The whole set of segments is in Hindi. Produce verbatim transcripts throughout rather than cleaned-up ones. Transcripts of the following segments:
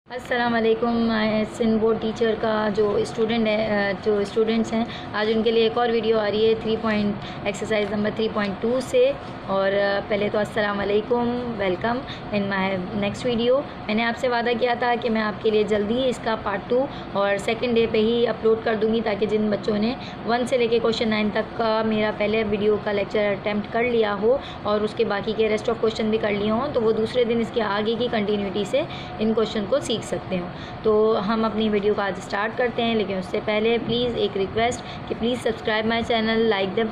अस्सलाम वालेकुम। सिंध बोर्ड टीचर का जो स्टूडेंट है जो स्टूडेंट्स हैं, आज उनके लिए एक और वीडियो आ रही है three point exercise number three point two से। और पहले तो अस्सलाम वालेकुम, welcome in my next video. मैंने आपसे वादा किया था कि मैं आपके लिए जल्दी ही इसका पार्ट टू और सेकंड डे पे ही अपलोड कर दूंगी, ताकि जिन बच्चों ने वन से लेके क्वेश्चन नाइन तक का मेरा पहले वीडियो का लेक्चर अटैम्प्ट कर लिया हो और उसके बाकी के रेस्ट ऑफ क्वेश्चन भी कर लिए हों, तो वो दूसरे दिन इसके आगे की कंटिन्यूटी से इन क्वेश्चन को सीख सकते हो। तो हम अपनी वीडियो को आज स्टार्ट करते हैं, लेकिन उससे पहले प्लीज़ एक रिक्वेस्ट कि please subscribe my channel, like the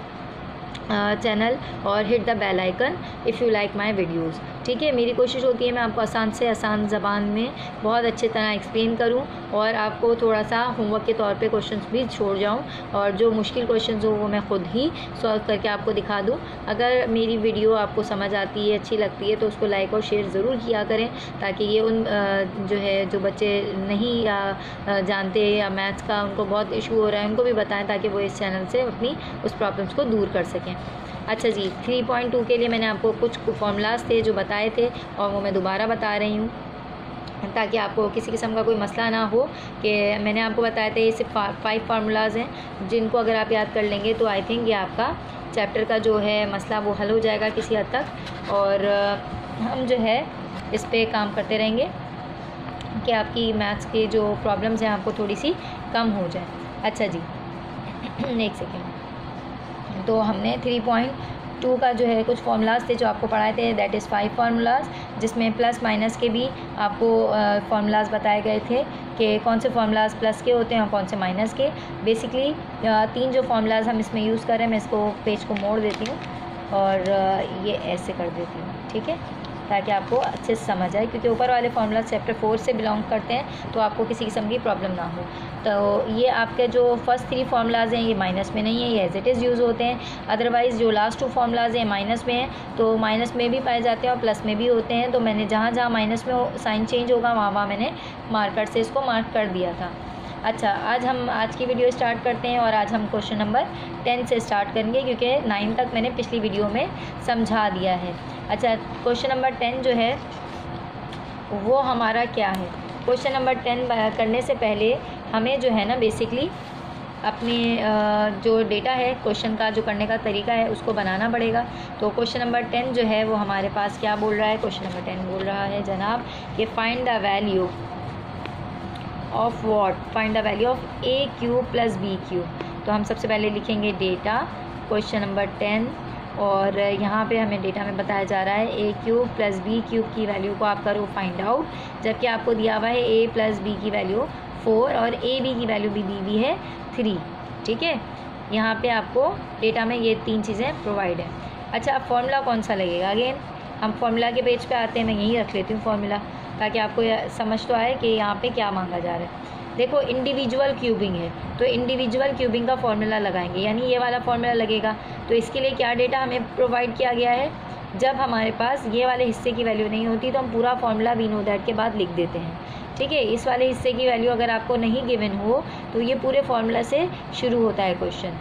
channel और hit the bell icon if you like my videos. ठीक है, मेरी कोशिश होती है मैं आपको आसान से आसान ज़बान में बहुत अच्छी तरह एक्सप्लेन करूं और आपको थोड़ा सा होमवर्क के तौर पे क्वेश्चंस भी छोड़ जाऊं, और जो मुश्किल क्वेश्चंस हो वो मैं ख़ुद ही सॉल्व करके आपको दिखा दूं। अगर मेरी वीडियो आपको समझ आती है, अच्छी लगती है, तो उसको लाइक और शेयर ज़रूर किया करें, ताकि ये उन जो है जो बच्चे नहीं या जानते या मैथ्स का उनको बहुत इशू हो रहा है उनको भी बताएं, ताकि वो इस चैनल से अपनी उस प्रॉब्लम्स को दूर कर सकें। अच्छा जी, थ्री पॉइंट टू के लिए मैंने आपको कुछ फॉर्मूलाज थे जो बताए थे, और वो मैं दोबारा बता रही हूँ, ताकि आपको किसी किस्म का कोई मसला ना हो। कि मैंने आपको बताए थे ये सिर्फ फाइव फार्मूलाज हैं, जिनको अगर आप याद कर लेंगे तो आई थिंक ये आपका चैप्टर का जो है मसला वो हल हो जाएगा किसी हद तक। और हम जो है इस पर काम करते रहेंगे कि आपकी मैथ्स के जो प्रॉब्लम्स हैं आपको थोड़ी सी कम हो जाए। अच्छा जी, एक सेकेंड। तो हमने थ्री पॉइंट टू का जो है कुछ फार्मूलाज थे जो आपको पढ़ाए थे, दैट इज़ फाइव फार्मूलाज, जिसमें प्लस माइनस के भी आपको फार्मूलाज बताए गए थे कि कौन से फार्मूलाज प्लस के होते हैं और कौन से माइनस के। बेसिकली तीन जो फार्मूलाज हम इसमें यूज़ कर रहे हैं, मैं इसको पेज को मोड़ देती हूँ और ये ऐसे कर देती हूँ, ठीक है, ताकि आपको अच्छे से समझ आए, क्योंकि ऊपर वाले फार्मूला चैप्टर फोर से बिलोंग करते हैं, तो आपको किसी किस्म की प्रॉब्लम ना हो। तो ये आपके जो फर्स्ट थ्री फार्मूलाज हैं ये माइनस में नहीं है, ये एज इट इज़ यूज़ होते हैं। अदरवाइज़ जो लास्ट टू फार्मूलाज हैं माइनस में हैं, तो माइनस में भी पाए जाते हैं और प्लस में भी होते हैं। तो मैंने जहाँ जहाँ माइनस में साइन चेंज होगा वहाँ वहाँ मैंने मार्कर से इसको मार्क कर दिया था। अच्छा, आज हम आज की वीडियो स्टार्ट करते हैं, और आज हम क्वेश्चन नंबर टेन से स्टार्ट करेंगे, क्योंकि नाइन तक मैंने पिछली वीडियो में समझा दिया है। अच्छा, क्वेश्चन नंबर टेन जो है वो हमारा क्या है। क्वेश्चन नंबर टेन करने से पहले हमें जो है ना बेसिकली अपने जो डेटा है क्वेश्चन का, जो करने का तरीका है, उसको बनाना पड़ेगा। तो क्वेश्चन नंबर टेन जो है वो हमारे पास क्या बोल रहा है, क्वेश्चन नंबर टेन बोल रहा है जनाब कि find the value of what, find the value of A cube plus B cube. तो हम सबसे पहले लिखेंगे डेटा क्वेश्चन नंबर टेन, और यहाँ पे हमें डेटा में बताया जा रहा है A cube plus B cube की वैल्यू को आप करो फाइंड आउट, जबकि आपको दिया हुआ है ए प्लस बी की वैल्यू फोर और ए बी की वैल्यू भी दी हुई है थ्री। ठीक है, यहाँ पे आपको डेटा में ये तीन चीज़ें प्रोवाइड है। अच्छा, अब फॉर्मूला कौन सा लगेगा, अगेन हम फॉर्मूला के पेज पे आते हैं, मैं यहीं रख लेती हूँ फॉर्मूला, ताकि आपको समझ तो आए कि यहाँ पे क्या मांगा जा रहा है। देखो, इंडिविजुअल क्यूबिंग है, तो इंडिविजुअल क्यूबिंग का फॉर्मूला लगाएंगे, यानी ये वाला फॉर्मूला लगेगा। तो इसके लिए क्या डेटा हमें प्रोवाइड किया गया है, जब हमारे पास ये वाले हिस्से की वैल्यू नहीं होती तो हम पूरा फॉर्मूला वी नो दैट के बाद लिख देते हैं। ठीक है, इस वाले हिस्से की वैल्यू अगर आपको नहीं गिवन हो तो ये पूरे फॉर्मूला से शुरू होता है क्वेश्चन।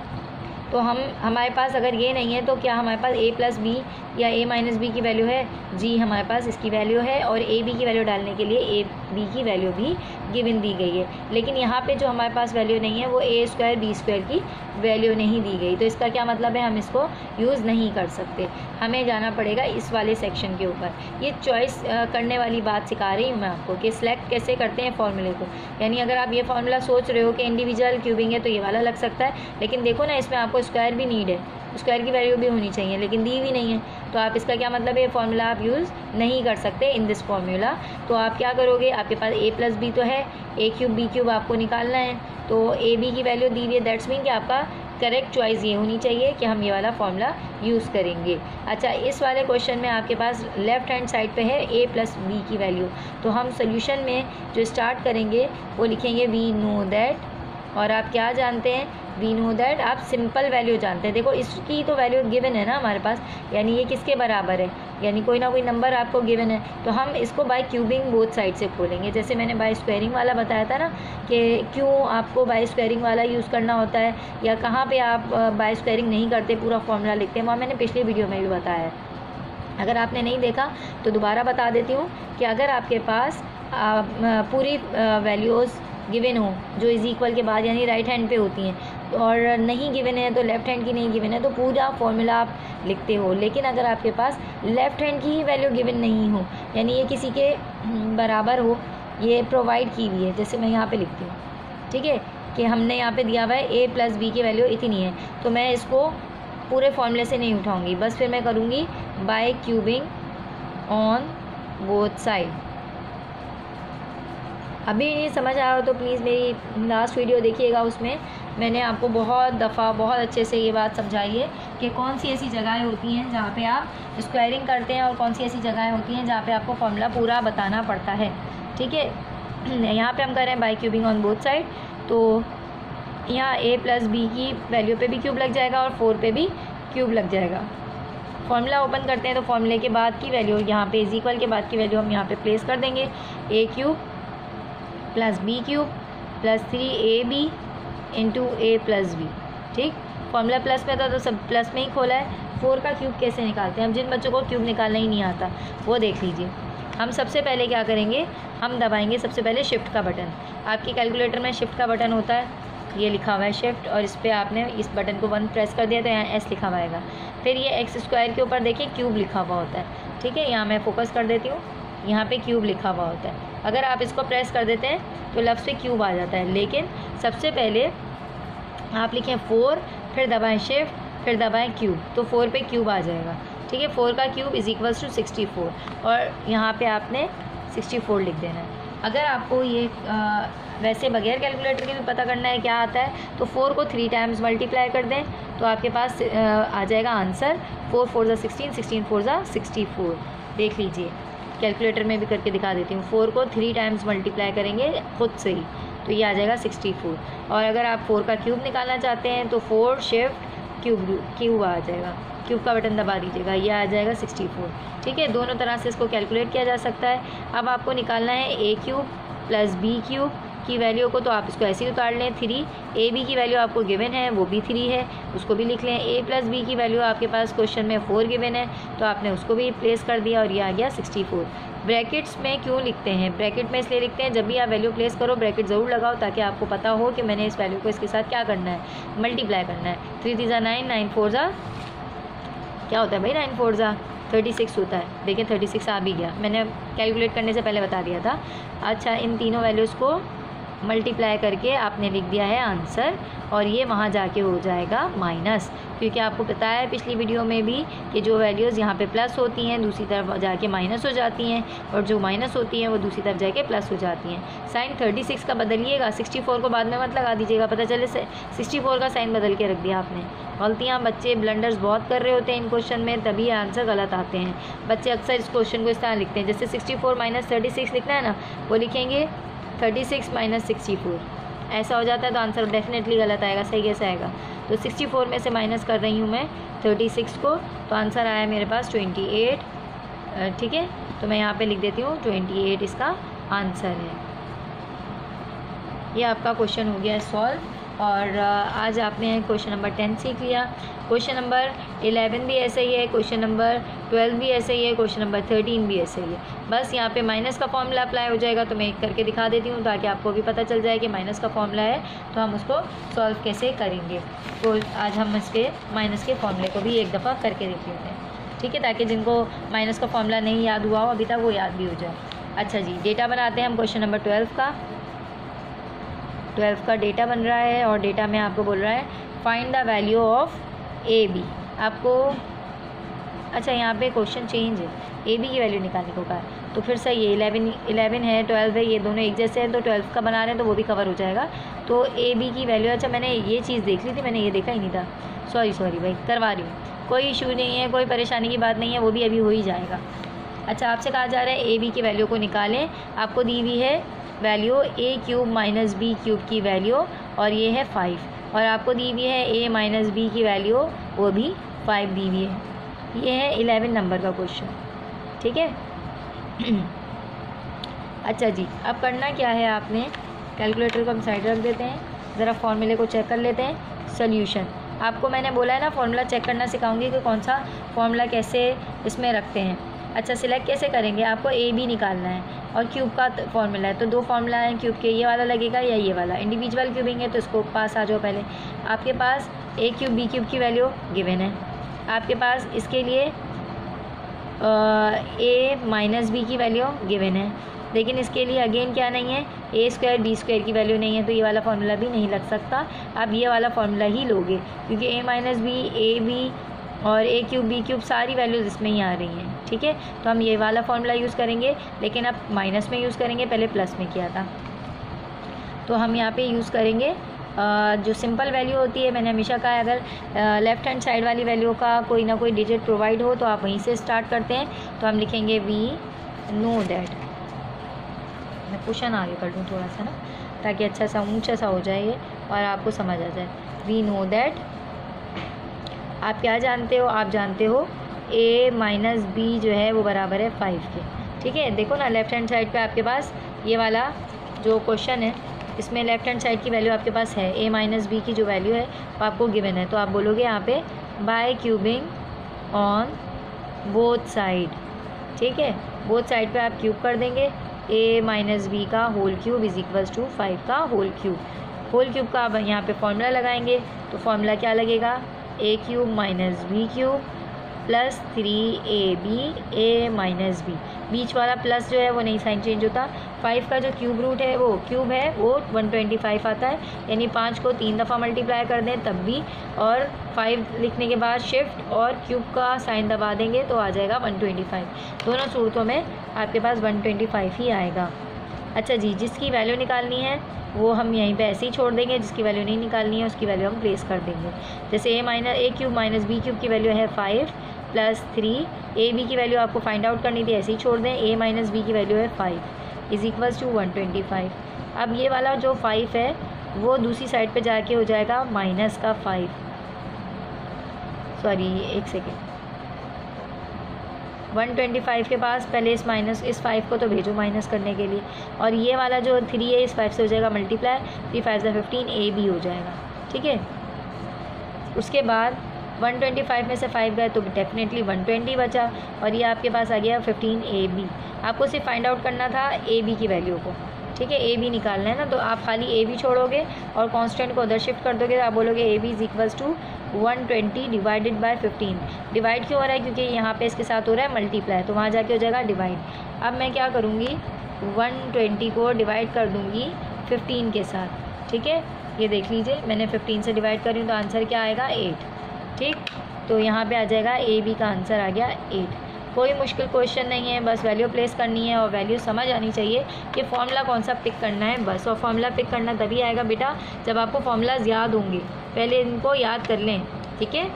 तो हम हमारे पास अगर ये नहीं है तो क्या हमारे पास ए प्लस बी या ए माइनस बी की वैल्यू है, जी हमारे पास इसकी वैल्यू है, और ए बी की वैल्यू डालने के लिए ए बी की वैल्यू भी गिवन दी गई है। लेकिन यहाँ पे जो हमारे पास वैल्यू नहीं है वो ए स्क्वायर बी स्क्वायर की वैल्यू नहीं दी गई, तो इसका क्या मतलब है, हम इसको यूज़ नहीं कर सकते, हमें जाना पड़ेगा इस वाले सेक्शन के ऊपर। ये चॉइस करने वाली बात सिखा रही हूँ मैं आपको कि सिलेक्ट कैसे करते हैं फॉर्मूले को। यानी अगर आप ये फार्मूला सोच रहे हो कि इंडिविजुअल क्यूबिंग है तो ये वाला लग सकता है, लेकिन देखो ना इसमें आपको स्क्वायर भी नीड है, स्क्वायर की वैल्यू भी होनी चाहिए, लेकिन दी भी नहीं है, तो आप इसका क्या मतलब है, फार्मूला आप यूज़ नहीं कर सकते इन दिस फार्मूला। तो आप क्या करोगे, आपके पास ए प्लस बी तो है, ए क्यूब बी क्यूब आपको निकालना है, तो ए बी की वैल्यू दी हुई है, दैट्स मीन कि आपका करेक्ट चॉइस ये होनी चाहिए कि हम ये वाला फॉर्मूला यूज़ करेंगे। अच्छा, इस वाले क्वेश्चन में आपके पास लेफ़्ट हैंड साइड पे है ए प्लस बी की वैल्यू, तो हम सोल्यूशन में जो स्टार्ट करेंगे वो लिखेंगे वी नो दैट, और आप क्या जानते हैं, वी नो दैट आप सिंपल वैल्यू जानते हैं। देखो, इसकी तो वैल्यू गिवन है ना हमारे पास, यानी ये किसके बराबर है, यानी कोई ना कोई नंबर आपको गिवन है, तो हम इसको बाय क्यूबिंग बोथ साइड से खोलेंगे। जैसे मैंने बाय स्क्वायरिंग वाला बताया था ना कि क्यों आपको बाय स्क्वायरिंग वाला यूज़ करना होता है, या कहाँ पे आप बाय स्क्वायरिंग नहीं करते, पूरा फॉर्मूला लिखते हैं, वहाँ मैंने पिछली वीडियो में भी बताया है। अगर आपने नहीं देखा तो दोबारा बता देती हूँ कि अगर आपके पास पूरी वैल्यूज़ गिवन हो जो इज़ इक्वल के बाद यानी राइट हैंड पे होती हैं और नहीं गिवन है तो लेफ़्ट हैंड की नहीं गिवन है तो पूरा फॉर्मूला आप लिखते हो। लेकिन अगर आपके पास लेफ़्ट हैंड की ही वैल्यू गिवन नहीं हो यानी ये किसी के बराबर हो, ये प्रोवाइड की हुई है, जैसे मैं यहाँ पे लिखती हूँ, ठीक है, कि हमने यहाँ पे दिया हुआ है ए प्लस बी की वैल्यू इतनी है, तो मैं इसको पूरे फॉर्मूले से नहीं उठाऊँगी, बस फिर मैं करूँगी by cubing on both side. अभी नहीं समझ आया हो तो प्लीज़ मेरी लास्ट वीडियो देखिएगा, उसमें मैंने आपको बहुत दफ़ा बहुत अच्छे से ये बात समझाई है कि कौन सी ऐसी जगहें होती हैं जहाँ पे आप स्क्वायरिंग करते हैं और कौन सी ऐसी जगहें होती हैं जहाँ पे आपको फॉर्मूला पूरा बताना पड़ता है, ठीक है। यहाँ पे हम कर रहे हैं by cubing on both side, तो यहाँ ए प्लस बी की वैल्यू पे भी क्यूब लग जाएगा और फोर पे भी क्यूब लग जाएगा। फॉर्मूला ओपन करते हैं तो फॉर्मूले के बाद की वैल्यू यहाँ पे इज इक्वल के बाद की वैल्यू हम यहाँ पे प्लेस कर देंगे, A cube plus B cube plus three A B into A plus B, ठीक। फॉर्मूला प्लस में था तो सब प्लस में ही खोला है। फोर का क्यूब कैसे निकालते हैं, हम जिन बच्चों को क्यूब निकालना ही नहीं आता वो देख लीजिए। हम सबसे पहले क्या करेंगे, हम दबाएंगे सबसे पहले शिफ्ट का बटन। आपकी कैलकुलेटर में शिफ्ट का बटन होता है, ये लिखा हुआ है शिफ्ट, और इस पर आपने इस बटन को वन प्रेस कर दिया तो यहाँ एस लिखा हुआ आएगा। फिर ये एक्स स्क्वायर के ऊपर देखिए क्यूब लिखा हुआ होता है, ठीक है। यहाँ मैं फोकस कर देती हूँ, यहाँ पे क्यूब लिखा हुआ होता है। अगर आप इसको प्रेस कर देते हैं तो लफ्ज़ पे क्यूब आ जाता है, लेकिन सबसे पहले आप लिखें फोर, फिर दबाएं शिफ्ट, फिर दबाएं क्यूब, तो फोर पे क्यूब आ जाएगा, ठीक है। फोर का cube is equals to sixty four और यहाँ पे आपने सिक्सटी फोर लिख देना है। अगर आपको ये आ, वैसे बगैर कैलकुलेटर के भी पता करना है क्या आता है, तो फोर को थ्री टाइम्स मल्टीप्लाई कर दें तो आपके पास आ, आ जाएगा आंसर फोर फोर ज़ा सिक्सटीन, सिक्सटीन फोर ज़ा सिक्सटी फोर। देख लीजिए, कैलकुलेटर में भी करके दिखा देती हूँ। फोर को थ्री टाइम्स मल्टीप्लाई करेंगे खुद से ही तो ये आ जाएगा सिक्सटी फोर। और अगर आप फोर का क्यूब निकालना चाहते हैं तो फोर शिफ्ट क्यूब क्यूब आ जाएगा, क्यूब का बटन दबा दीजिएगा, ये आ जाएगा सिक्सटी फोर, ठीक है। दोनों तरह से इसको कैलकुलेट किया जा सकता है। अब आपको निकालना है A cube plus B cube की वैल्यू को, तो आप इसको ऐसे ही उतार लें थ्री। ए बी की वैल्यू आपको गिवन है वो भी थ्री है, उसको भी लिख लें। ए प्लस बी की वैल्यू आपके पास क्वेश्चन में फोर गिवन है तो आपने उसको भी प्लेस कर दिया और ये आ गया सिक्सटी फोर। ब्रैकेट्स में क्यों लिखते हैं, ब्रैकेट में इसलिए लिखते हैं जब भी आप वैल्यू प्लेस करो ब्रैकेट ज़रूर लगाओ ताकि आपको पता हो कि मैंने इस वैल्यू को इसके साथ क्या करना है, मल्टीप्लाई करना है। थ्री थ्री ज़ा नाइन, नाइन फोर ज़ा क्या होता है भाई, नाइन फोर ज़ा थर्टी सिक्स होता है। देखिए थर्टी सिक्स आ भी गया, मैंने कैलकुलेट करने से पहले बता दिया था। अच्छा, इन तीनों वैल्यूज़ को मल्टीप्लाई करके आपने लिख दिया है आंसर और ये वहाँ जाके हो जाएगा माइनस, क्योंकि आपको पता है पिछली वीडियो में भी कि जो वैल्यूज़ यहाँ पे प्लस होती हैं दूसरी तरफ जाके माइनस हो जाती हैं और जो माइनस होती हैं वो दूसरी तरफ जाके प्लस हो जाती हैं। साइन थर्टी सिक्स का बदलिएगा, सिक्सटी फोर को बाद में मत लगा दीजिएगा, पता चले सिक्सटी फोर का साइन बदल के रख दिया आपने। गलतियाँ बच्चे ब्लंडर्स बहुत कर रहे होते हैं इन क्वेश्चन में, तभी आंसर गलत आते हैं। बच्चे अक्सर इस क्वेश्चन को इस तरह लिखते हैं, जैसे sixty four minus thirty six लिखना है ना, वो लिखेंगे thirty six minus sixty four, ऐसा हो जाता है तो आंसर डेफिनेटली गलत आएगा। सही कैसे आएगा, तो सिक्सटी फोर में से माइनस कर रही हूँ मैं थर्टी सिक्स को, तो आंसर आया मेरे पास ट्वेंटी एट, ठीक है। तो मैं यहाँ पे लिख देती हूँ ट्वेंटी एट इसका आंसर है। ये आपका क्वेश्चन हो गया सॉल्व और आज आपने क्वेश्चन नंबर टेन सीख लिया। क्वेश्चन नंबर इलेवन भी ऐसे ही है, क्वेश्चन नंबर ट्वेल्व भी ऐसे ही है, क्वेश्चन नंबर थर्टीन भी ऐसे ही है। बस यहाँ पे माइनस का फॉर्मूला अप्लाई हो जाएगा, तो मैं एक करके दिखा देती हूँ ताकि आपको भी पता चल जाए कि माइनस का फॉर्मूला है तो हम उसको सॉल्व कैसे करेंगे। तो आज हम इसके माइनस के फॉर्मूले को भी एक दफ़ा करके देख लेते हैं, ठीक है, ताकि जिनको माइनस का फॉर्मूला नहीं याद हुआ हो अभी तक वो याद भी हो जाए। अच्छा जी, डेटा बनाते हैं हम क्वेश्चन नंबर ट्वेल्व का। ट्वेल्व का डेटा बन रहा है और डेटा में आपको बोल रहा है find the value of A B. आपको अच्छा यहाँ पे क्वेश्चन चेंज है, ए बी की वैल्यू निकालने को कहा है, तो फिर सही है। इलेवन इलेवन है, ट्वेल्व है, ये दोनों एक जैसे हैं तो ट्वेल्व का बना रहे हैं तो वो भी कवर हो जाएगा। तो ए बी की वैल्यू, अच्छा मैंने ये चीज़ देख ली थी, मैंने ये देखा ही नहीं था, सॉरी सॉरी भाई, करवा रही हूँ, कोई इशू नहीं है, कोई परेशानी की बात नहीं है, वो भी अभी हो ही जाएगा। अच्छा, आपसे कहा जा रहा है ए बी की वैल्यू को निकालें। आपको दी हुई है value A cube minus B cube की वैल्यू और ये है फाइव, और आपको दी हुई है ए माइनस बी की वैल्यू, वो भी फाइव दी हुई है। ये है इलेवन नंबर का क्वेश्चन, ठीक है। अच्छा जी, अब करना क्या है, आपने कैलकुलेटर को हम साइड रख देते हैं, ज़रा फॉर्मूले को चेक कर लेते हैं। सोल्यूशन, आपको मैंने बोला है ना फॉर्मूला चेक करना सिखाऊंगी कि कौन सा फॉर्मूला कैसे इसमें रखते हैं। अच्छा, सिलेक्ट कैसे करेंगे, आपको ए बी निकालना है और क्यूब का फॉर्मूला है, तो दो फार्मूला है क्यूब के, ये वाला लगेगा या ये वाला। इंडिविजुअल क्यूबिंग है तो इसको पास आ जाओ। पहले आपके पास ए क्यूब बी क्यूब की वैल्यू गिवन है, आपके पास इसके लिए ए माइनस बी की वैल्यू गिवन है, लेकिन इसके लिए अगेन क्या नहीं है, ए स्क्वायर बी स्क्वायर की वैल्यू नहीं है, तो ये वाला फार्मूला भी नहीं लग सकता। आप ये वाला फार्मूला ही लोगे, क्योंकि A minus B, A B और ए क्यूब बी क्यूब सारी वैल्यूज़ इसमें ही आ रही हैं, ठीक है। तो हम ये वाला फार्मूला यूज़ करेंगे, लेकिन अब माइनस में यूज़ करेंगे, पहले प्लस में किया था। तो हम यहाँ पे यूज़ करेंगे जो सिंपल वैल्यू होती है। मैंने हमेशा कहा है, अगर लेफ़्ट हैंड साइड वाली वैल्यू का कोई ना कोई डिजिट प्रोवाइड हो तो आप वहीं से स्टार्ट करते हैं। तो हम लिखेंगे वी नो दैट, मैं क्वेश्चन आगे कर दूँ थोड़ा सा ना, ताकि अच्छा सा ऊंचा सा हो जाए ये और आपको समझ आ जाए। वी नो दैट, आप क्या जानते हो, आप जानते हो a माइनस बी जो है वो बराबर है फाइव के, ठीक है। देखो ना लेफ़्ट हैंड साइड पे आपके पास ये वाला जो क्वेश्चन है, इसमें लेफ़्ट हैंड साइड की वैल्यू आपके पास है, a माइनस बी की जो वैल्यू है वो आपको गिवन है। तो आप बोलोगे यहाँ पे by cubing on both side, ठीक है। बोथ साइड पे आप क्यूब कर देंगे, a माइनस बी का whole cube is equals to five का होल क्यूब। होल क्यूब का आप यहाँ पे फॉर्मूला लगाएंगे, तो फॉर्मूला क्या लगेगा, A cube minus B cube plus three A B A minus B. बीच वाला प्लस जो है वो नहीं साइन चेंज होता। फाइव का जो क्यूब रूट है वो क्यूब है वो वन ट्वेंटी फाइव आता है, यानी पाँच को तीन दफ़ा मल्टीप्लाई कर दें तब भी, और फाइव लिखने के बाद शिफ्ट और क्यूब का साइन दबा देंगे तो आ जाएगा वन ट्वेंटी फाइव। दोनों सूरतों में आपके पास वन ट्वेंटी फाइव ही आएगा। अच्छा जी, जिसकी वैल्यू निकालनी है वो हम यहीं पे ऐसे ही छोड़ देंगे, जिसकी वैल्यू नहीं निकालनी है उसकी वैल्यू हम प्लेस कर देंगे। जैसे A minus A cube minus B cube की वैल्यू है five plus three, A B की वैल्यू आपको फाइंड आउट करनी थी, ऐसे ही छोड़ दें। ए माइनस बी की वैल्यू है five is equals to one twenty five. अब ये वाला जो फाइव है वो दूसरी साइड पे जाके हो जाएगा माइनस का फाइव, सॉरी एक सेकेंड, वन ट्वेंटी फाइव के पास पहले इस माइनस इस फाइव को तो भेजो माइनस करने के लिए, और ये वाला जो थ्री है इस फाइव से हो जाएगा मल्टीप्लाई, थ्री फाइव से फिफ्टीन, ए बी हो जाएगा, ठीक है। उसके बाद वन ट्वेंटी फाइव में से फाइव गए तो डेफिनेटली वन ट्वेंटी बचा, और ये आपके पास आ गया फिफ्टीन ए बी। आपको सिर्फ फाइंड आउट करना था ए बी की वैल्यू को, ठीक है, ए बी निकालना है ना, तो आप खाली ए बी छोड़ोगे और कांस्टेंट को उधर शिफ्ट कर दोगे, तो आप बोलोगे A B is equals to one twenty divided by fifteen. Divide क्यों हो रहा है, क्योंकि यहाँ पे इसके साथ हो रहा है मल्टीप्लाई, तो वहाँ जाके हो जाएगा डिवाइड। अब मैं क्या करूँगी, वन ट्वेंटी को डिवाइड कर दूँगी फिफ्टीन के साथ, ठीक है। ये देख लीजिए मैंने फिफ्टीन से डिवाइड करी तो आंसर क्या आएगा, एट, ठीक। तो यहाँ पे आ जाएगा ए बी का आंसर आ गया एट। कोई मुश्किल क्वेश्चन नहीं है, बस वैल्यू प्लेस करनी है और वैल्यू समझ आनी चाहिए कि फॉर्मूला कौन सा पिक करना है बस। और फॉर्मूला पिक करना तभी आएगा बेटा जब आपको फॉर्मूलाज याद होंगे, पहले इनको याद कर लें, ठीक है।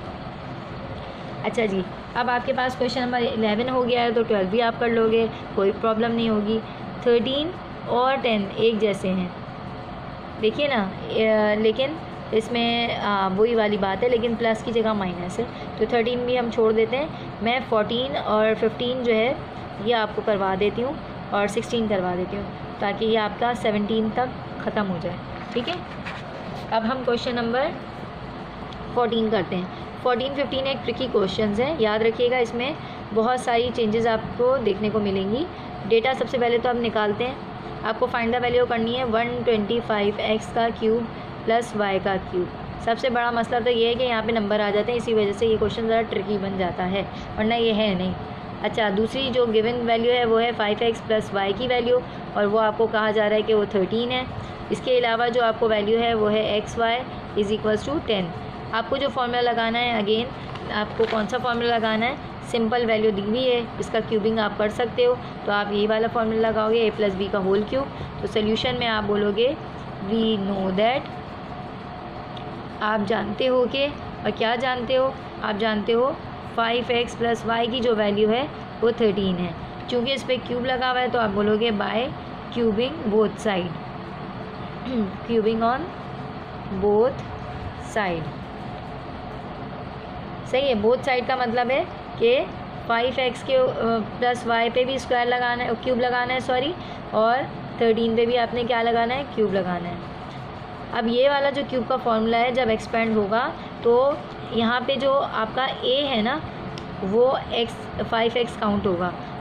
अच्छा जी, अब आपके पास क्वेश्चन नंबर इलेवन हो गया है तो ट्वेल्व भी आप कर लोगे, कोई प्रॉब्लम नहीं होगी। थर्टीन और टेन एक जैसे हैं, देखिए ना, लेकिन इसमें वही वाली बात है, लेकिन प्लस की जगह माइनस है, तो थर्टीन भी हम छोड़ देते हैं। मैं फोर्टीन और फिफ्टीन जो है ये आपको करवा देती हूँ और सिक्सटीन करवा देती हूँ, ताकि ये आपका सेवनटीन तक ख़त्म हो जाए, ठीक है। अब हम क्वेश्चन नंबर फोर्टीन करते हैं। फोर्टीन फिफ्टीन एक ट्रिकी क्वेश्चंस हैं, याद रखिएगा, इसमें बहुत सारी चेंजेस आपको देखने को मिलेंगी। डेटा सबसे पहले तो हम निकालते हैं, आपको फाइंड द वैल्यू करनी है वन ट्वेंटी फाइव एक्स का क्यूब प्लस वाई का क्यूब। सबसे बड़ा मसला तो ये है कि यहाँ पे नंबर आ जाते हैं, इसी वजह से ये क्वेश्चन ज़रा ट्रिकी बन जाता है, वरना ये है नहीं। अच्छा, दूसरी जो गिवन वैल्यू है वो है फाइव एक्स प्लस वाई की वैल्यू, और वो आपको कहा जा रहा है कि वो थर्टीन है। इसके अलावा जो आपको वैल्यू है वो है X Y is equals to ten. आपको जो फॉर्मूला लगाना है, अगेन आपको कौन सा फॉर्मूला लगाना है, सिंपल वैल्यू दी हुई है, इसका क्यूबिंग आप कर सकते हो, तो आप यही वाला फॉर्मूला लगाओगे, ए प्लस बी का होल क्यूब। तो सोल्यूशन में आप बोलोगे वी नो दैट, आप जानते हो कि, और क्या जानते हो, आप जानते हो फाइव एक्स प्लस वाई की जो वैल्यू है वो थर्टीन है। चूँकि इस पर क्यूब लगा हुआ है तो आप बोलोगे by cubing both side, cubing on both side, सही है। बोथ साइड का मतलब है कि फाइव एक्स के प्लस वाई पे भी स्क्वायर लगाना है, क्यूब लगाना है सॉरी, और थर्टीन पे भी आपने क्या लगाना है, क्यूब लगाना है। अब ये वाला जो क्यूब का फॉर्मूला है जब एक्सपेंड होगा तो यहाँ पे जो आपका ए है ना वो एक्स फाइव एक्स काउंट होगा,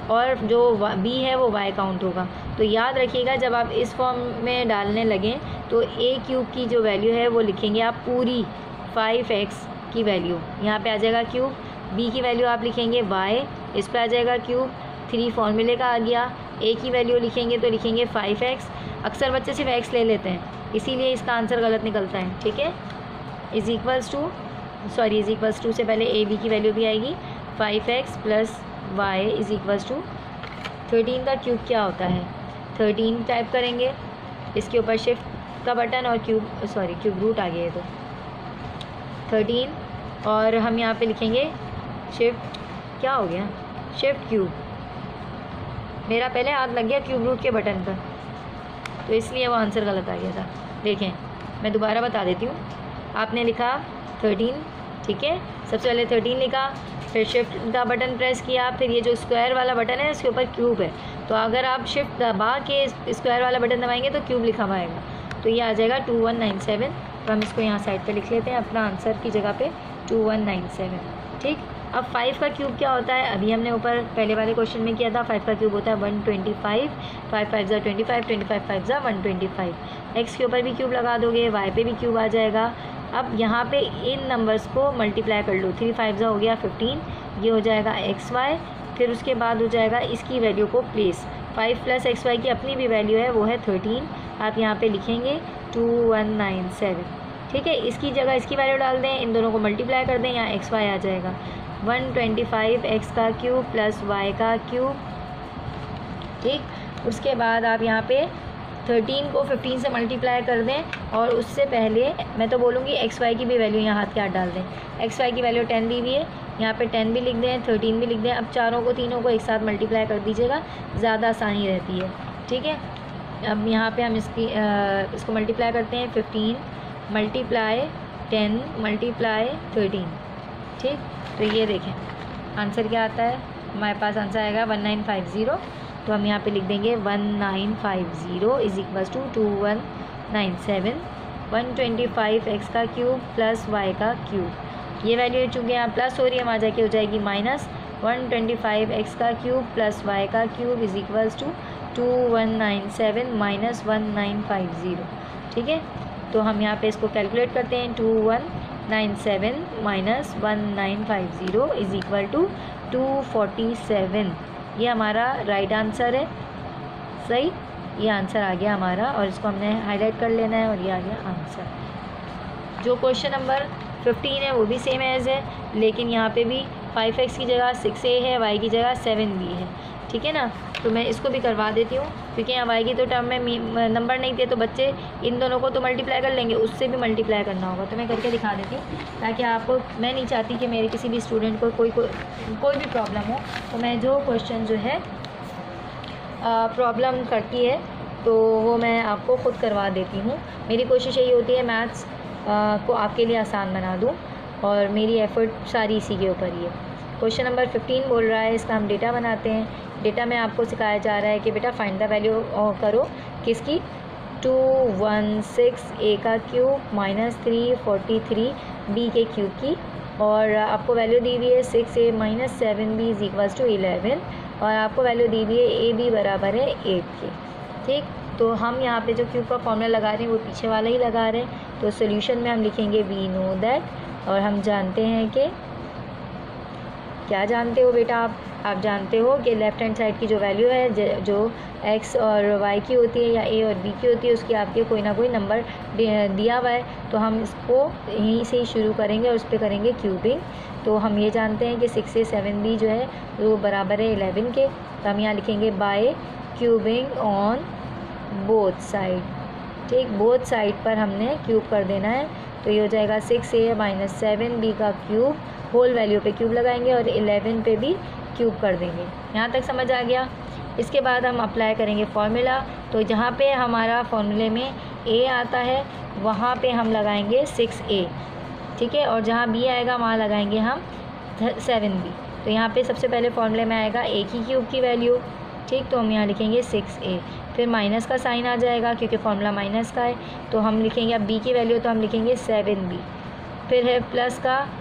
और जो बी है वो वाई काउंट होगा। तो याद रखिएगा जब आप इस फॉर्म में डालने लगें तो ए क्यूब की जो वैल्यू है वो लिखेंगे आप पूरी फाइव एक्स की वैल्यू, यहाँ पे आ जाएगा क्यूब, बी की वैल्यू आप लिखेंगे वाई, इस पर आ जाएगा क्यूब, थ्री फॉर्मूले का आ गया, ए की वैल्यू लिखेंगे तो लिखेंगे फाइव एक्स। अक्सर बच्चे सिर्फ एक्स ले लेते हैं इसीलिए इसका आंसर गलत निकलता है, ठीक है। Is equals to sorry is equals to से पहले ए बी की वैल्यू भी आएगी, five X plus Y is equals to thirteen का क्यूब क्या होता है, थर्टीन टाइप करेंगे, इसके ऊपर शिफ्ट का बटन और क्यूब सॉरी क्यूब रूट आ गया है तो थर्टीन, और हम यहाँ पे लिखेंगे शिफ्ट क्या हो गया, शिफ्ट क्यूब, मेरा पहले हाथ लग गया क्यूब रूट के बटन पर तो इसलिए वो आंसर गलत आ गया था। देखें मैं दोबारा बता देती हूँ, आपने लिखा थर्टीन, ठीक है, सबसे पहले थर्टीन लिखा, फिर शिफ्ट का बटन प्रेस किया, फिर ये जो स्क्वायर वाला बटन है इसके ऊपर क्यूब है, तो अगर आप शिफ्ट दबा के स्क्वायर वाला बटन दबाएंगे तो क्यूब लिखा हुआ आएगा, तो ये आ जाएगा टू वन नाइन सेवन। तो हम इसको यहाँ साइड पे लिख लेते हैं अपना आंसर की जगह पे टू वन नाइन सेवन, ठीक। अब फाइव का क्यूब क्या होता है, अभी हमने ऊपर पहले वाले क्वेश्चन में किया था, फाइव का क्यूब होता है one twenty five, five five ज़ा twenty five, twenty five five ज़ा वन ट्वेंटी फाइव, एक्स के ऊपर भी क्यूब लगा दोगे, वाई पे भी क्यूब आ जाएगा। अब यहाँ पे इन नंबर्स को मल्टीप्लाई कर लो, थ्री फाइव ज़ा हो गया फिफ्टीन, ये हो जाएगा एक्स वाई, फिर उसके बाद हो जाएगा इसकी वैल्यू को place, five plus X Y की अपनी भी वैल्यू है वो है थर्टीन, आप यहाँ पे लिखेंगे टू वन नाइन सेवन, ठीक है। इसकी जगह इसकी वैल्यू डाल दें, इन दोनों को मल्टीप्लाई कर दें, यहाँ एक्स वाई आ जाएगा वन ट्वेंटी फाइव एक्स का क्यूब प्लस वाई का क्यूब, ठीक। उसके बाद आप यहाँ पे थर्टीन को फिफ्टीन से मल्टीप्लाई कर दें, और उससे पहले मैं तो बोलूँगी एक्स वाई की भी वैल्यू यहाँ हाथ के हाथ डाल दें, एक्स वाई की वैल्यू टेन दी हुई है, यहाँ पे टेन भी लिख दें, थर्टीन भी लिख दें। अब चारों को तीनों को एक साथ मल्टीप्लाई कर दीजिएगा, ज़्यादा आसानी रहती है, ठीक है। अब यहाँ पे हम इसकी आ, इसको मल्टीप्लाई करते हैं, fifteen multiply ten multiply thirteen, ठीक। तो ये देखें आंसर क्या आता है, हमारे पास आंसर आएगा वन नाइन फाइव ज़ीरो, तो हम यहाँ पे लिख देंगे one nine five zero is equals to two one nine seven, one twenty five X का क्यूब प्लस वाई का क्यूब, ये वैल्यू चूँकि यहाँ प्लस हो रही है वहाँ जाके हो जाएगी minus, one twenty five X का क्यूब प्लस वाई का cube is equals to two one nine seven minus one nine five zero, ठीक है। तो हम यहाँ पे इसको कैलकुलेट करते हैं, two one nine seven minus one nine five zero is equal to two forty seven, ये हमारा राइट आंसर है, सही, ये आंसर आ गया हमारा, और इसको हमने हाईलाइट कर लेना है, और ये आ गया आंसर। जो क्वेश्चन नंबर फिफ्टीन है वो भी सेम एज है, लेकिन यहाँ पे भी फाइव एक्स की जगह सिक्स ए है, वाई की जगह सेवन बी है, ठीक है ना। तो मैं इसको भी करवा देती हूँ, क्योंकि यहाँ वाई की तो टर्म में नंबर नहीं थे, तो बच्चे इन दोनों को तो मल्टीप्लाई कर लेंगे, उससे भी मल्टीप्लाई करना होगा, तो मैं करके दिखा देती हूँ, ताकि आपको, मैं नहीं चाहती कि मेरे किसी भी स्टूडेंट को कोई कोई कोई भी प्रॉब्लम हो, तो मैं जो क्वेश्चन जो है प्रॉब्लम करती है तो वो मैं आपको ख़ुद करवा देती हूँ। मेरी कोशिश यही होती है मैथ्स को आपके लिए आसान बना दूँ, और मेरी एफ़र्ट सारी इसी के ऊपर ही है। क्वेश्चन नंबर फिफ्टीन बोल रहा है, इसका हम डेटा बनाते हैं। डेटा में आपको सिखाया जा रहा है कि बेटा फाइंड द वैल्यू करो किसकी, टू वन सिक्स ए का cube minus three forty three B के क्यूब की, और आपको वैल्यू दी हुई है six A minus seven B is equals to eleven, और आपको वैल्यू दी हुई है ए बी बराबर है एट के, ठीक। तो हम यहाँ पे जो क्यूब का फॉर्मूला लगा रहे हैं वो पीछे वाला ही लगा रहे हैं, तो सोल्यूशन में हम लिखेंगे वी नो दैट, और हम जानते हैं कि, क्या जानते हो बेटा आप आप जानते हो कि लेफ़्ट हैंड साइड की जो वैल्यू है, जो एक्स और वाई की होती है या ए और बी की होती है, उसकी आपके कोई ना कोई नंबर दिया हुआ है, तो हम इसको यहीं से ही शुरू करेंगे और उस पर करेंगे क्यूबिंग। तो हम ये जानते हैं कि सिक्स ए सेवन बी जो है वो बराबर है इलेवन के, तो हम यहाँ लिखेंगे by cubing on both side, ठीक। बोथ साइड पर हमने क्यूब कर देना है, तो ये हो जाएगा सिक्स ए माइनस सेवन बी का क्यूब, होल वैल्यू पे क्यूब लगाएंगे और इलेवन पे भी क्यूब कर देंगे। यहाँ तक समझ आ गया। इसके बाद हम अप्लाई करेंगे फॉर्मूला, तो जहाँ पे हमारा फॉर्मूले में ए आता है वहाँ पे हम लगाएंगे सिक्स ए, ठीक है, और जहाँ बी आएगा वहाँ लगाएंगे हम सेवन बी। तो यहाँ पे सबसे पहले फॉर्मूले में आएगा ए की क्यूब की वैल्यू, ठीक, तो हम यहाँ लिखेंगे सिक्स ए, फिर माइनस का साइन आ जाएगा क्योंकि फॉर्मूला माइनस का है, तो हम लिखेंगे अब बी की वैल्यू, तो हम लिखेंगे सेवन बी, फिर है प्लस का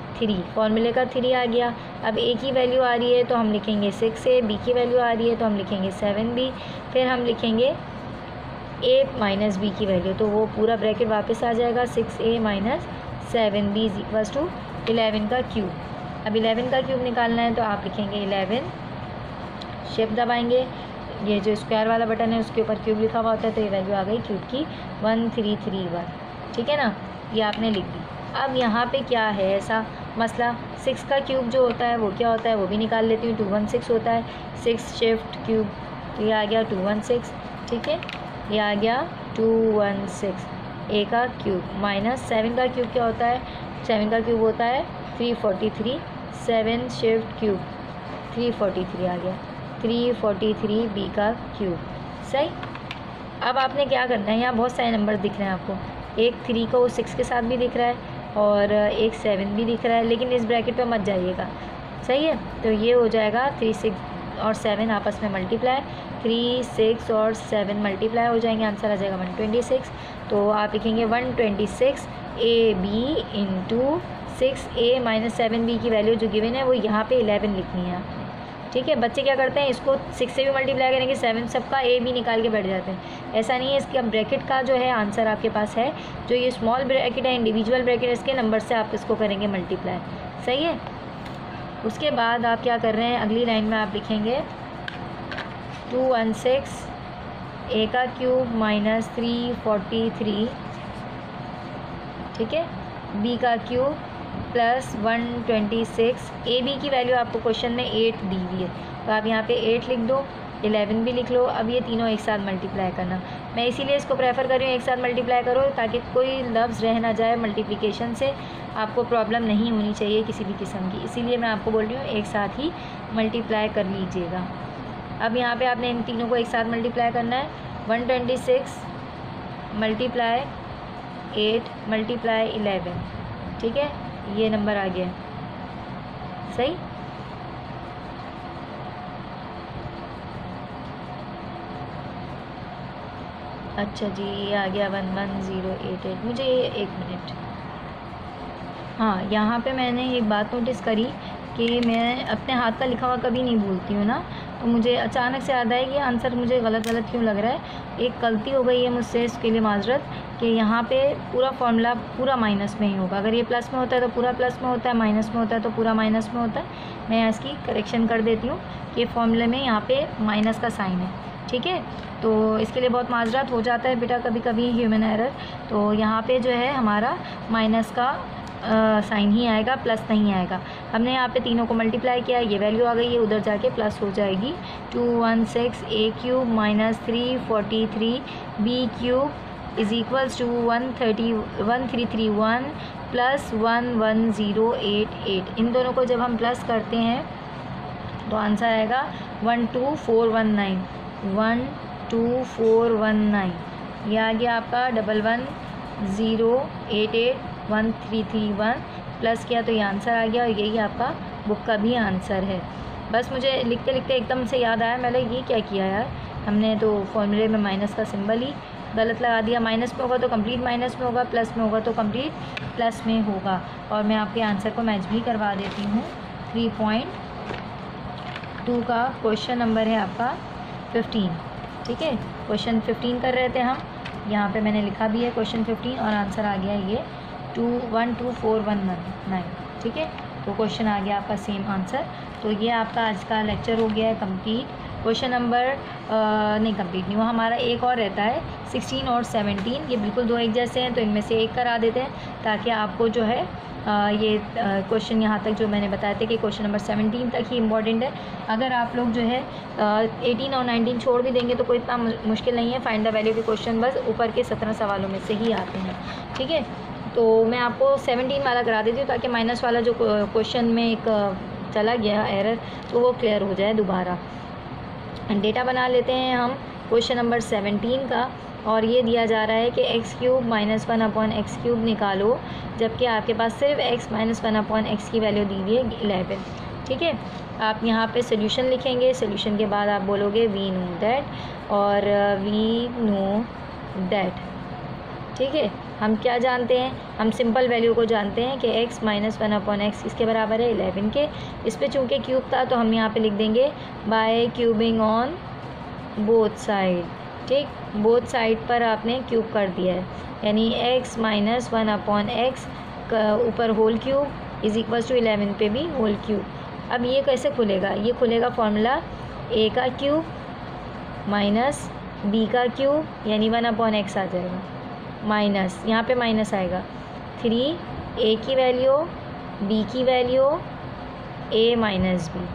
थ्री, फॉर्मूले का थ्री आ गया। अब ए की वैल्यू आ रही है तो हम लिखेंगे सिक्स ए, बी की वैल्यू आ रही है तो हम लिखेंगे सेवन बी, फिर हम लिखेंगे ए माइनस बी की वैल्यू, तो वो पूरा ब्रैकेट वापस आ जाएगा, six A minus seven B is equals to eleven का क्यूब। अब इलेवन का क्यूब निकालना है तो आप लिखेंगे इलेवन, शिफ्ट दबाएंगे, ये जो स्क्वायर वाला बटन है उसके ऊपर क्यूब लिखा हुआ होता है तो ये वैल्यू आ गई क्यूब की वन थ्री थ्री वन, ठीक है ना, ये आपने लिख दी। अब यहाँ पे क्या है ऐसा मसला, सिक्स का क्यूब जो होता है वो क्या होता है वो भी निकाल लेती हूँ, टू वन सिक्स होता है, सिक्स शिफ्ट क्यूब, तो ये आ गया टू वन सिक्स, ठीक है, ये आ गया टू वन सिक्स, ए का क्यूब माइनस सेवन का क्यूब क्या होता है, सेवन का क्यूब होता है three forty three, seven shift cube three forty three आ गया, थ्री फोर्टी थ्री बी का क्यूब, सही। अब आपने क्या करना है, यहाँ बहुत सारे नंबर दिख रहे हैं आपको, एक थ्री को सिक्स के साथ भी दिख रहा है और एक सेवन भी दिख रहा है, लेकिन इस ब्रैकेट पे मत जाइएगा, सही है। तो ये हो जाएगा थ्री सिक्स और सेवन आपस में मल्टीप्लाई, थ्री सिक्स और सेवन मल्टीप्लाई हो जाएंगे, आंसर आ जाएगा वन ट्वेंटी सिक्स। तो आप लिखेंगे one twenty six a B into six A minus seven b की वैल्यू जो गिवन है वो यहाँ पे इलेवन लिखनी है आपने, ठीक है। बच्चे क्या करते हैं, इसको सिक्स से भी मल्टीप्लाई करेंगे, सेवन सबका ए बी निकाल के बैठ जाते हैं, ऐसा नहीं है। इसका ब्रैकेट का जो है आंसर आपके पास है, जो ये स्मॉल ब्रैकेट है इंडिविजुअल ब्रैकेट, इसके नंबर से आप इसको करेंगे मल्टीप्लाई, सही है। उसके बाद आप क्या कर रहे हैं, अगली लाइन में आप लिखेंगे टू वन सिक्स ए का cube minus three forty three, ठीक है, बी का cube plus one twenty six, a B की वैल्यू आपको क्वेश्चन में एट दी हुई है तो आप यहाँ पे एट लिख दो, इलेवन भी लिख लो। अब ये तीनों एक साथ मल्टीप्लाई करना, मैं इसीलिए इसको प्रेफर कर रही हूँ एक साथ मल्टीप्लाई करो ताकि कोई लफ्ज़ रह ना जाए, मल्टीप्लिकेशन से आपको प्रॉब्लम नहीं होनी चाहिए किसी भी किस्म की, इसीलिए मैं आपको बोल रही हूँ एक साथ ही मल्टीप्लाई कर लीजिएगा। अब यहाँ पे आपने इन तीनों को एक साथ मल्टीप्लाई करना है, one twenty six multiply eight multiply eleven, ठीक है, ये नंबर आ गया, सही। अच्छा जी, ये आ गया one one zero eight eight. मुझे एक मिनट, हाँ यहाँ पे मैंने एक बात नोटिस करी कि मैं अपने हाथ का लिखा हुआ कभी नहीं भूलती हूँ ना, तो मुझे अचानक से याद आया कि आंसर मुझे गलत गलत क्यों लग रहा है। एक गलती हो गई है मुझसे, इसके लिए माजरत, कि यहाँ पे पूरा फॉर्मूला पूरा माइनस में ही होगा। अगर ये प्लस में होता है तो पूरा प्लस में होता है, माइनस में होता है तो पूरा माइनस में होता है। मैं इसकी करेक्शन कर देती हूँ कि फॉर्मूले में यहाँ पे माइनस का साइन है, ठीक है। तो इसके लिए बहुत माजरत हो जाता है बेटा, कभी कभी ह्यूमन एरर। तो यहाँ पे जो है हमारा माइनस का साइन ही आएगा, प्लस नहीं आएगा। हमने यहाँ पे तीनों को मल्टीप्लाई किया, ये वैल्यू आ गई, ये उधर जाके प्लस हो जाएगी। Two one six a cube minus three forty three b cube is equals to one thirty one three three one plus one one zero eight eight. इन दोनों को जब हम प्लस करते हैं तो आंसर आएगा one two four one nine one two four one nine. ये आ गया आपका double one zero eight eight one three three one, plus किया तो ये आंसर आ गया, और यही आपका बुक का भी आंसर है। बस मुझे लिखते लिखते एकदम से याद आया, मैंने ये क्या किया यार, हमने तो फॉर्मूले में माइनस का सिंबल ही गलत लगा दिया। माइनस में होगा तो कंप्लीट माइनस में होगा, प्लस में होगा तो कंप्लीट प्लस में होगा। और मैं आपके आंसर को मैच भी करवा देती हूँ। थ्री पॉइंट टू का क्वेश्चन नंबर है आपका फिफ्टीन, ठीक है। क्वेश्चन फिफ्टीन कर रहे थे हम, यहाँ पे मैंने लिखा भी है क्वेश्चन फिफ्टीन, और आंसर आ गया ये two one two four one one nine, ठीक है। तो क्वेश्चन आ गया आपका सेम आंसर। तो ये आपका आज का लेक्चर हो गया है कंप्लीट। क्वेश्चन नंबर नहीं कंप्लीट नहीं हुआ, हमारा एक और रहता है सिक्सटीन और सेवनटीन, ये बिल्कुल दो एक जैसे हैं तो इनमें से एक करा देते हैं ताकि आपको जो है आ, ये क्वेश्चन यहाँ तक जो मैंने बताए थे कि क्वेश्चन नंबर सेवनटीन तक ही इम्पॉर्टेंट है। अगर आप लोग जो है एटीन और नाइनटीन छोड़ भी देंगे तो कोई इतना मुश्किल नहीं है। फाइंड द वैल्यू के क्वेश्चन बस ऊपर के सत्रह सवालों में से ही आते हैं, ठीक है। तो मैं आपको सेवनटीन वाला करा देती हूँ ताकि माइनस वाला जो क्वेश्चन में एक चला गया एरर तो वो क्लियर हो जाए दोबारा। डेटा बना लेते हैं हम क्वेश्चन नंबर सेवनटीन का, और ये दिया जा रहा है कि x cube minus one upon x cube निकालो, जबकि आपके पास सिर्फ x minus one upon x की वैल्यू दी हुई है इलेवन, ठीक है। आप यहाँ पे सोल्यूशन लिखेंगे, सोल्यूशन के बाद आप बोलोगे वी नो दैट और वी नो दैट, ठीक है, हम क्या जानते हैं, हम सिंपल वैल्यू को जानते हैं कि x minus one upon x इसके बराबर है इलेवन के। इस पर चूँकि क्यूब था तो हम यहाँ पे लिख देंगे by cubing on both side. ठीक, बोथ साइड पर आपने क्यूब कर दिया है, यानी x minus one upon x ऊपर whole cube is equal to eleven पे भी होल क्यूब। अब ये कैसे खुलेगा, ये खुलेगा फॉर्मूला a का क्यूब माइनस b का क्यूब यानी वन अपॉन एक्स आ जाएगा, माइनस यहाँ पे माइनस आएगा थ्री a की वैल्यू b की वैल्यू a माइनस बी।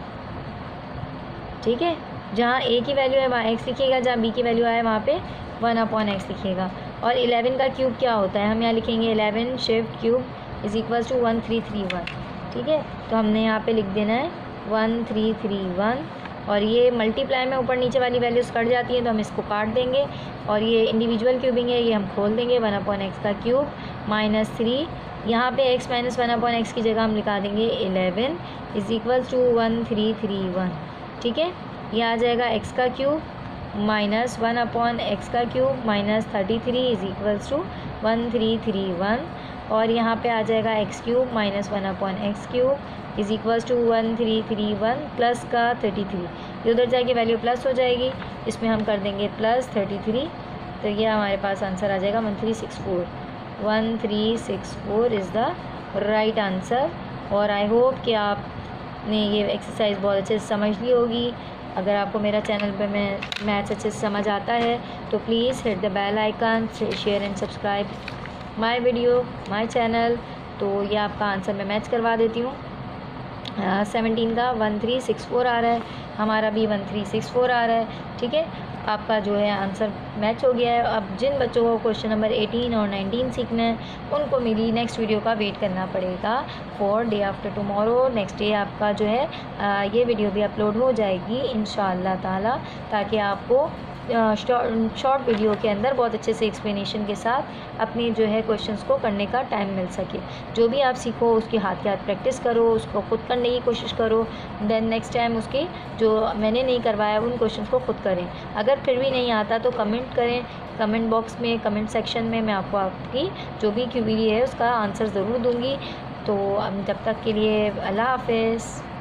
ठीक है, जहाँ a की वैल्यू है वहाँ x लिखिएगा, जहाँ b की वैल्यू है वहाँ पे वन अपॉन एक्स लिखिएगा। और इलेवन का क्यूब क्या होता है, हम यहाँ लिखेंगे eleven shift cube is equal to one three three one. ठीक है, तो हमने यहाँ पे लिख देना है वन थ्री थ्री वन, और ये मल्टीप्लाई में ऊपर नीचे वाली वैल्यूज़ कट जाती हैं तो हम इसको काट देंगे, और ये इंडिविजुअल क्यूबिंग है ये हम खोल देंगे, वन अपॉन एक्स का क्यूब माइनस थ्री, यहाँ पे x minus one upon x की जगह हम लिखा देंगे eleven is equal to one three three one. ठीक है, ये आ जाएगा x का cube minus one upon x का cube minus thirty three is equal to one three three one, और यहाँ पे आ जाएगा x cube minus one upon x cube is equal to one three three one plus का थर्टी थ्री, ये उधर जाके वैल्यू प्लस हो जाएगी, इसमें हम कर देंगे प्लस थर्टी थ्री, तो ये हमारे पास आंसर आ जाएगा one three six four. One three six four is the right answer. और आई होप कि आपने ये एक्सरसाइज बहुत अच्छे से समझ ली होगी। अगर आपको मेरा चैनल पे मैं मैथ्स अच्छे से समझ आता है तो please hit the bell icon, share and subscribe my video my channel. तो ये आपका आंसर मैं मैच करवा देती हूँ। सेवनटीन का वन थ्री सिक्स फोर आ रहा है, हमारा भी वन थ्री सिक्स फोर आ रहा है। ठीक है, आपका जो है आंसर मैच हो गया है। अब जिन बच्चों को क्वेश्चन नंबर एटीन और नाइनटीन सीखना है उनको मेरी नेक्स्ट वीडियो का वेट करना पड़ेगा for day after tomorrow. Next day आपका जो है आ, ये वीडियो भी अपलोड हो जाएगी इंशाअल्लाह ताला, ताकि आपको शॉर्ट वीडियो के अंदर बहुत अच्छे से एक्सप्लेनेशन के साथ अपने जो है क्वेश्चंस को करने का टाइम मिल सके। जो भी आप सीखो उसकी हाथ के हाथ प्रैक्टिस करो, उसको खुद करने की कोशिश करो, देन नेक्स्ट टाइम उसकी जो मैंने नहीं करवाया उन क्वेश्चंस को खुद करें। अगर फिर भी नहीं आता तो कमेंट करें, कमेंट बॉक्स में, कमेंट सेक्शन में मैं आपको आपकी जो भी क्वेरी है उसका आंसर ज़रूर दूँगी। तो जब तक के लिए अल्लाह हाफ़िज़।